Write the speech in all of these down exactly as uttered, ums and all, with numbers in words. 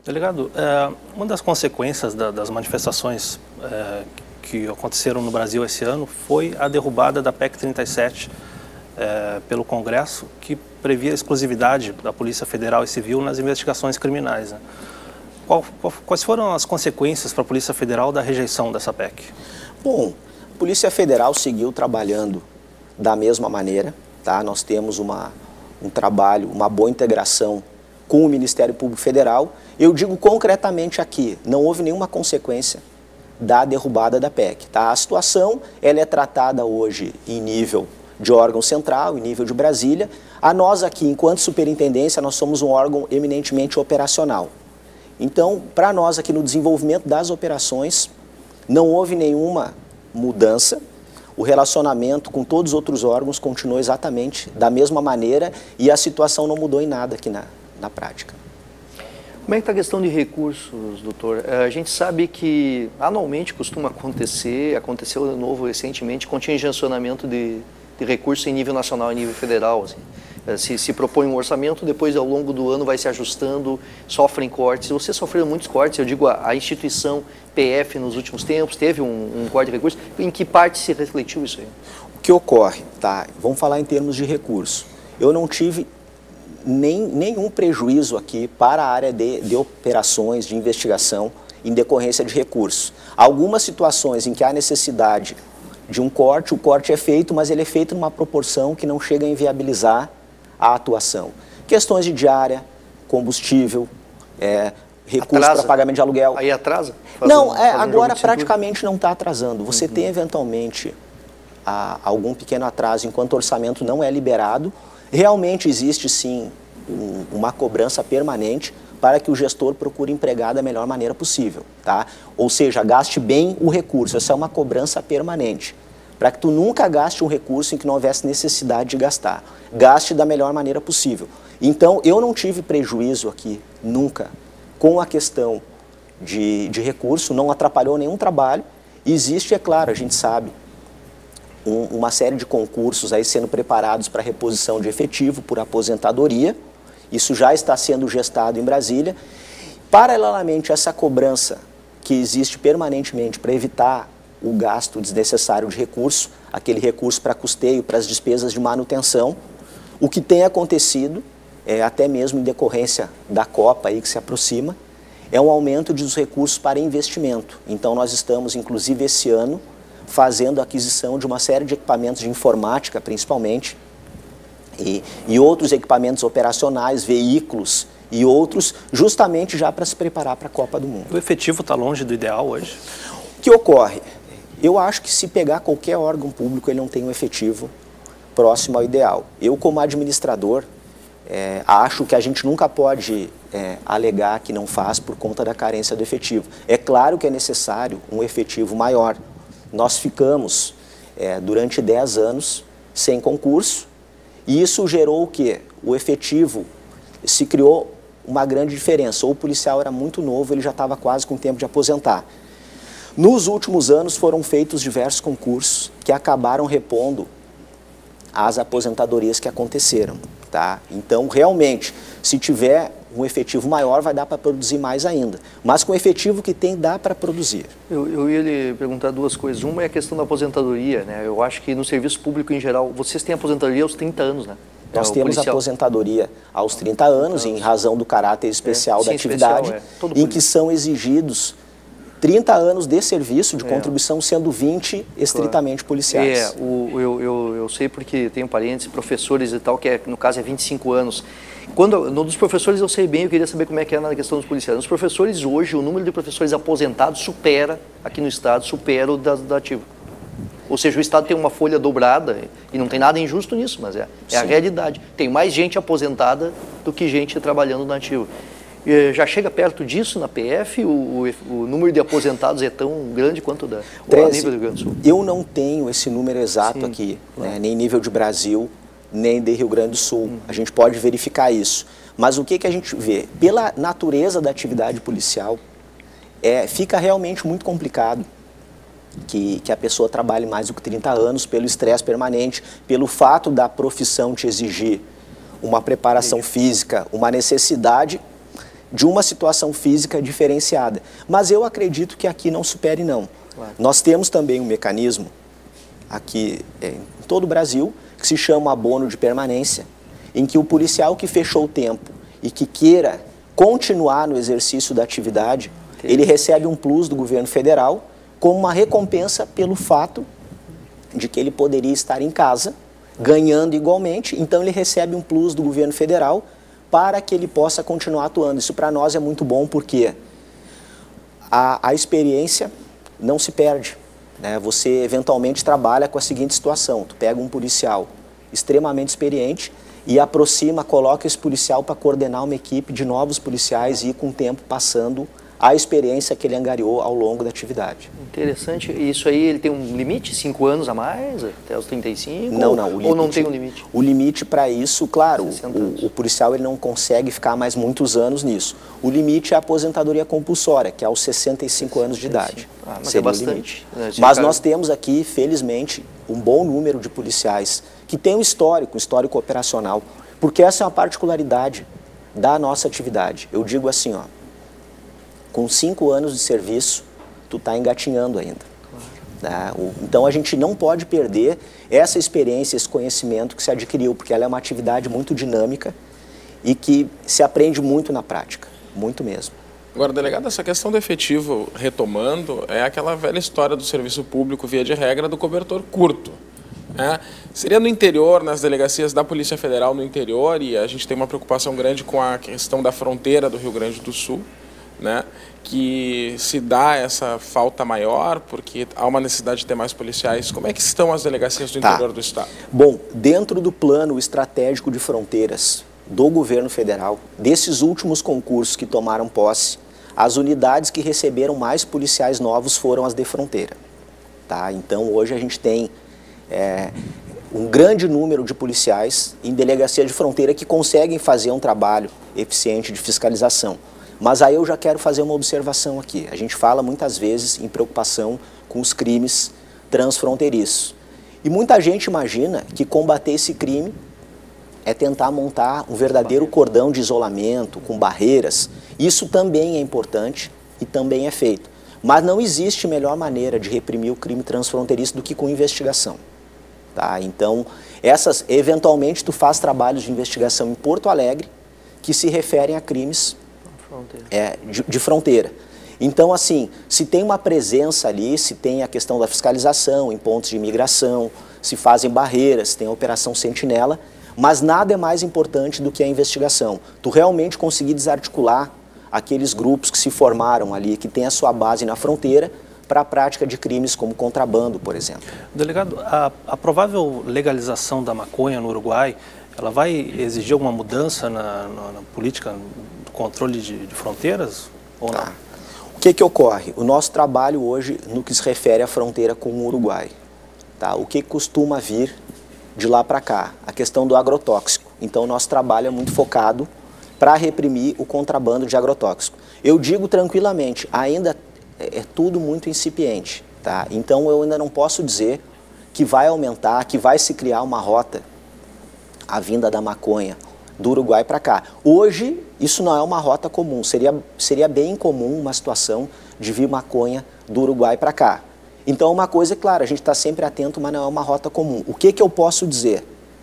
Delegado, é, uma das consequências da, das manifestações é, que aconteceram no Brasil esse ano foi a derrubada da P E C trinta e sete é, pelo Congresso, que previa a exclusividade da Polícia Federal e Civil nas investigações criminais, né? Qual, qual, quais foram as consequências para a Polícia Federal da rejeição dessa P E C? Bom, a Polícia Federal seguiu trabalhando da mesma maneira, tá? Nós temos uma, um trabalho, uma boa integração com o Ministério Público Federal. Eu digo concretamente aqui, não houve nenhuma consequência da derrubada da P E C, tá? A situação, ela é tratada hoje em nível de órgão central, em nível de Brasília. A nós aqui, enquanto superintendência, nós somos um órgão eminentemente operacional. Então, para nós aqui no desenvolvimento das operações, não houve nenhuma mudança. O relacionamento com todos os outros órgãos continuou exatamente da mesma maneira e a situação não mudou em nada aqui na, na prática. Como é que está a questão de recursos, doutor? A gente sabe que anualmente costuma acontecer, aconteceu de novo recentemente, contingenciamento de, de recursos em nível nacional e nível federal. Assim. Se, se propõe um orçamento, depois ao longo do ano vai se ajustando, sofrem cortes. Você sofreu muitos cortes, eu digo, a, a instituição P F nos últimos tempos teve um, um corte de recursos. Em que parte se refletiu isso aí? O que ocorre, tá? Vamos falar em termos de recurso. Eu não tive nem, nenhum prejuízo aqui para a área de, de operações, de investigação, em decorrência de recursos. Algumas situações em que há necessidade de um corte, o corte é feito, mas ele é feito numa proporção que não chega a inviabilizar a atuação. Questões de diária, combustível, é, recursos para pagamento de aluguel. Aí atrasa? Não, um, é, um agora praticamente não está atrasando. Você uhum. tem eventualmente a, algum pequeno atraso enquanto o orçamento não é liberado. Realmente existe sim um, uma cobrança permanente para que o gestor procure empregar da melhor maneira possível, tá? Ou seja, gaste bem o recurso. Essa é uma cobrança permanente, para que tu nunca gaste um recurso em que não houvesse necessidade de gastar. Gaste da melhor maneira possível. Então, eu não tive prejuízo aqui, nunca, com a questão de, de recurso, não atrapalhou nenhum trabalho. Existe, é claro, a gente sabe, um, uma série de concursos aí sendo preparados para reposição de efetivo por aposentadoria. Isso já está sendo gestado em Brasília. Paralelamente a essa cobrança que existe permanentemente para evitar o gasto desnecessário de recurso, aquele recurso para custeio, para as despesas de manutenção, o que tem acontecido, é, até mesmo em decorrência da Copa aí que se aproxima, é um aumento dos recursos para investimento. Então nós estamos, inclusive esse ano, fazendo a aquisição de uma série de equipamentos de informática, principalmente, e, e outros equipamentos operacionais, veículos e outros, justamente já para se preparar para a Copa do Mundo. O efetivo está longe do ideal hoje? O que ocorre? Eu acho que se pegar qualquer órgão público, ele não tem um efetivo próximo ao ideal. Eu, como administrador, é, acho que a gente nunca pode é, alegar que não faz por conta da carência do efetivo. É claro que é necessário um efetivo maior. Nós ficamos, é, durante dez anos, sem concurso, e isso gerou o quê? O efetivo, se criou uma grande diferença. Ou o policial era muito novo, ele já estava quase com tempo de aposentar. Nos últimos anos foram feitos diversos concursos que acabaram repondo as aposentadorias que aconteceram, tá? Então, realmente, se tiver um efetivo maior, vai dar para produzir mais ainda. Mas com o efetivo que tem, dá para produzir. Eu, eu ia lhe perguntar duas coisas. Uma é a questão da aposentadoria, né? Eu acho que no serviço público em geral, vocês têm aposentadoria aos trinta anos, né? Nós é, temos policial. aposentadoria aos trinta anos, em razão do caráter especial é, sim, da atividade, especial, é. em que são exigidos trinta anos de serviço, de é. contribuição, sendo vinte estritamente claro. policiais. É, o, eu, eu, eu sei porque tenho parentes, professores e tal, que é, no caso é vinte e cinco anos. Quando, no dos professores eu sei bem, eu queria saber como é que é na questão dos policiais. Nos professores hoje, o número de professores aposentados supera, aqui no estado, supera o da, da ativa. Ou seja, o estado tem uma folha dobrada, e não tem nada injusto nisso, mas é, é a realidade. Tem mais gente aposentada do que gente trabalhando na ativa. Já chega perto disso na P F? O, o, o número de aposentados é tão grande quanto da, treze, a nível do Rio Grande do Sul? Eu não tenho esse número exato Sim, aqui, claro. né, nem nível de Brasil, nem de Rio Grande do Sul. Hum. A gente pode verificar isso. Mas o que, que a gente vê? Pela natureza da atividade policial, é, fica realmente muito complicado que, que a pessoa trabalhe mais do que trinta anos, pelo estresse permanente, pelo fato da profissão te exigir uma preparação Sim. física, uma necessidade de uma situação física diferenciada. Mas eu acredito que aqui não supere, não. Claro. Nós temos também um mecanismo aqui é, em todo o Brasil que se chama abono de permanência, em que o policial que fechou o tempo e que queira continuar no exercício da atividade, okay, ele recebe um plus do governo federal como uma recompensa pelo fato de que ele poderia estar em casa, ganhando igualmente, então ele recebe um plus do governo federal para que ele possa continuar atuando. Isso para nós é muito bom porque a, a experiência não se perde, né? Você eventualmente trabalha com a seguinte situação, tu pega um policial extremamente experiente e aproxima, coloca esse policial para coordenar uma equipe de novos policiais e ir com o tempo passando a experiência que ele angariou ao longo da atividade. Interessante. E isso aí, ele tem um limite? Cinco anos a mais? Até os trinta e cinco? Não, não. O limite, ou não tem um limite? O limite para isso, claro, o, o policial ele não consegue ficar mais muitos anos nisso. O limite é a aposentadoria compulsória, que é aos sessenta e cinco anos de idade. Ah, mas é bastante. Né? Mas cara... nós temos aqui, felizmente, um bom número de policiais que tem um histórico, um histórico operacional, porque essa é uma particularidade da nossa atividade. Eu digo assim, ó, com cinco anos de serviço, tu está engatinhando ainda. Claro. Tá? Então a gente não pode perder essa experiência, esse conhecimento que se adquiriu, porque ela é uma atividade muito dinâmica e que se aprende muito na prática, muito mesmo. Agora, delegado, essa questão do efetivo, retomando, é aquela velha história do serviço público, via de regra, do cobertor curto. É, seria no interior, nas delegacias da Polícia Federal no interior, e a gente tem uma preocupação grande com a questão da fronteira do Rio Grande do Sul, né, que se dá essa falta maior, porque há uma necessidade de ter mais policiais. Como é que estão as delegacias do interior tá. do Estado? Bom, dentro do plano estratégico de fronteiras do governo federal, desses últimos concursos que tomaram posse, as unidades que receberam mais policiais novos foram as de fronteira. Tá? Então, hoje a gente tem é, um grande número de policiais em delegacia de fronteira que conseguem fazer um trabalho eficiente de fiscalização. Mas aí eu já quero fazer uma observação aqui. A gente fala muitas vezes em preocupação com os crimes transfronteiriços. E muita gente imagina que combater esse crime é tentar montar um verdadeiro cordão de isolamento, com barreiras. Isso também é importante e também é feito. Mas não existe melhor maneira de reprimir o crime transfronteiriço do que com investigação. Tá? Então, essas, eventualmente, tu faz trabalhos de investigação em Porto Alegre que se referem a crimes é, de, de fronteira. Então, assim, se tem uma presença ali, se tem a questão da fiscalização em pontos de imigração, se fazem barreiras, tem a Operação Sentinela, mas nada é mais importante do que a investigação. Tu realmente conseguir desarticular aqueles grupos que se formaram ali, que têm a sua base na fronteira, para a prática de crimes como contrabando, por exemplo. Delegado, a, a provável legalização da maconha no Uruguai, ela vai exigir alguma mudança na, na, na política do controle de, de fronteiras ou tá. não? O que que ocorre? O nosso trabalho hoje, no que se refere à fronteira com o Uruguai, tá? O que costuma vir de lá para cá? A questão do agrotóxico. Então, o nosso trabalho é muito focado para reprimir o contrabando de agrotóxico. Eu digo tranquilamente, ainda é, é tudo muito incipiente, tá? Então, eu ainda não posso dizer que vai aumentar, que vai se criar uma rota, a vinda da maconha do Uruguai para cá. Hoje, isso não é uma rota comum, seria, seria bem comum uma situação de vir maconha do Uruguai para cá. Então, uma coisa é clara, a gente está sempre atento, mas não é uma rota comum. O que que eu posso dizer?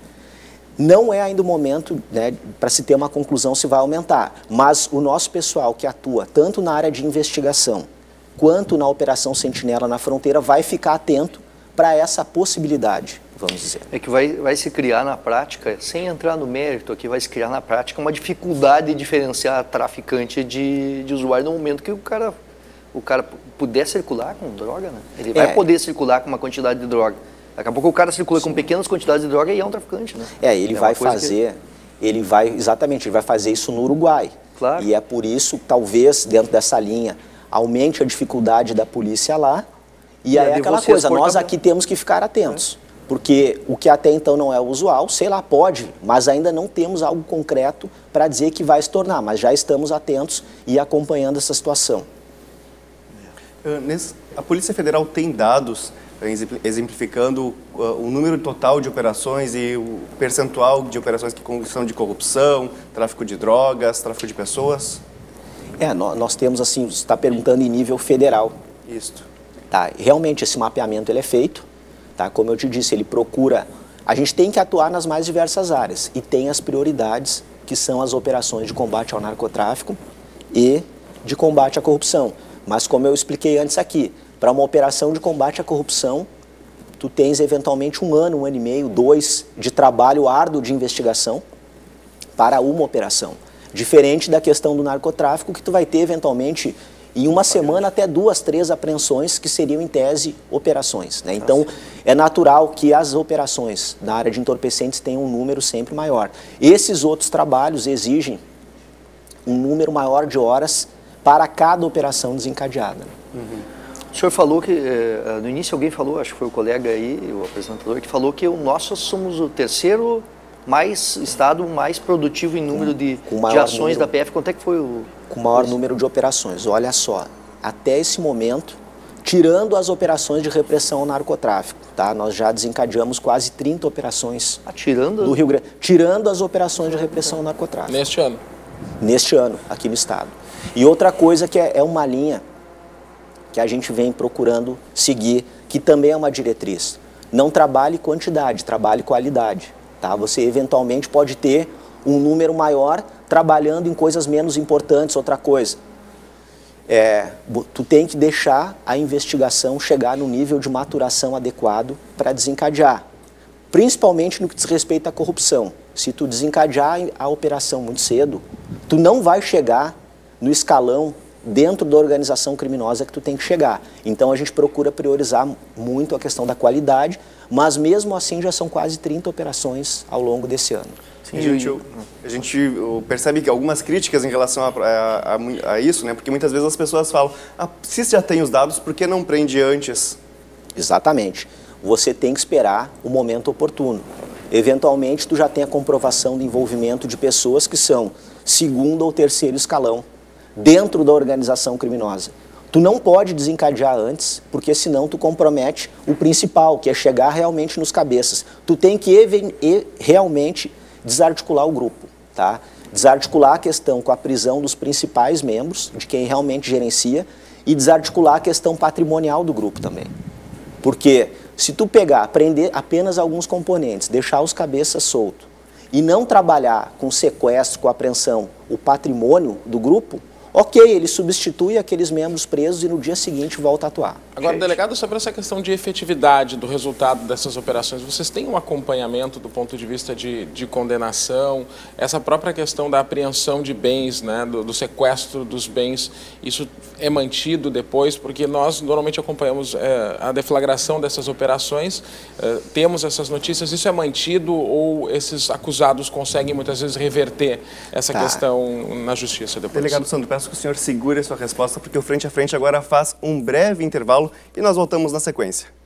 Não é ainda o momento, né, para se ter uma conclusão se vai aumentar, mas o nosso pessoal que atua tanto na área de investigação quanto na Operação Sentinela na fronteira vai ficar atento para essa possibilidade, vamos dizer. É que vai, vai se criar na prática, sem entrar no mérito aqui, vai se criar na prática uma dificuldade de diferenciar traficante de, de usuário no momento que o cara, o cara puder circular com droga, né? Ele vai é. poder circular com uma quantidade de droga. Daqui a pouco o cara circula Sim. com pequenas quantidades de droga e é um traficante, né? É, ele é vai fazer, que... ele vai, exatamente, ele vai fazer isso no Uruguai. Claro. E é por isso, talvez, dentro dessa linha, aumente a dificuldade da polícia lá. E, e aí é aquela coisa, nós aqui temos que ficar atentos. É. Porque o que até então não é usual, sei lá, pode, mas ainda não temos algo concreto para dizer que vai se tornar. Mas já estamos atentos e acompanhando essa situação. A Polícia Federal tem dados exemplificando o número total de operações e o percentual de operações que são de corrupção, tráfico de drogas, tráfico de pessoas? É, nós, nós temos assim, você está perguntando em nível federal. Isso. Tá, realmente esse mapeamento ele é feito, tá? Como eu te disse, ele procura... A gente tem que atuar nas mais diversas áreas e tem as prioridades, que são as operações de combate ao narcotráfico e de combate à corrupção. Mas como eu expliquei antes aqui, para uma operação de combate à corrupção, tu tens eventualmente um ano, um ano e meio, dois de trabalho árduo de investigação para uma operação. Diferente da questão do narcotráfico, que tu vai ter eventualmente em uma semana até duas, três apreensões que seriam em tese operações, né? Então é natural que as operações na área de entorpecentes tenham um número sempre maior. Esses outros trabalhos exigem um número maior de horas para cada operação desencadeada. Uhum. O senhor falou que, eh, no início alguém falou, acho que foi o colega aí, o apresentador, que falou que o nós somos o terceiro mais estado mais produtivo em número de, de ações número, da P F. Quanto é que foi o... Com o maior esse? número de operações. Olha só, até esse momento, tirando as operações de repressão ao narcotráfico, tá? Nós já desencadeamos quase trinta operações ah, tirando? do Rio Grande, tirando as operações de repressão ao narcotráfico. Neste ano? Neste ano, aqui no estado. E outra coisa que é, é uma linha que a gente vem procurando seguir, que também é uma diretriz. Não trabalhe quantidade, trabalhe qualidade. Tá? Você eventualmente pode ter um número maior trabalhando em coisas menos importantes, outra coisa. É, tu tem que deixar a investigação chegar no nível de maturação adequado para desencadear. Principalmente no que diz respeito à corrupção. Se tu desencadear a operação muito cedo, tu não vai chegar no escalão dentro da organização criminosa que tu tem que chegar. Então a gente procura priorizar muito a questão da qualidade, mas mesmo assim já são quase trinta operações ao longo desse ano. Sim, a, gente, a gente percebe que algumas críticas em relação a, a, a, a isso, né? Porque muitas vezes as pessoas falam, ah, se já tem os dados, por que não prende antes? Exatamente. Você tem que esperar o momento oportuno. Eventualmente tu já tem a comprovação do envolvimento de pessoas que são segundo ou terceiro escalão dentro da organização criminosa. Tu não pode desencadear antes, porque senão tu compromete o principal, que é chegar realmente nos cabeças. Tu tem que e, realmente desarticular o grupo, tá? Desarticular a questão com a prisão dos principais membros, de quem realmente gerencia, e desarticular a questão patrimonial do grupo também. Porque se tu pegar, prender apenas alguns componentes, deixar os cabeças soltos, e não trabalhar com sequestro, com apreensão, o patrimônio do grupo, ok, ele substitui aqueles membros presos e no dia seguinte volta a atuar. Agora, Gente. delegado, sobre essa questão de efetividade do resultado dessas operações, vocês têm um acompanhamento do ponto de vista de, de condenação, essa própria questão da apreensão de bens, né, do, do sequestro dos bens, isso é mantido depois? Porque nós normalmente acompanhamos é, a deflagração dessas operações, é, temos essas notícias, isso é mantido ou esses acusados conseguem muitas vezes reverter essa tá. questão na justiça depois? Delegado Sandro, peço que o senhor segure a sua resposta, porque o Frente a Frente agora faz um breve intervalo e nós voltamos na sequência.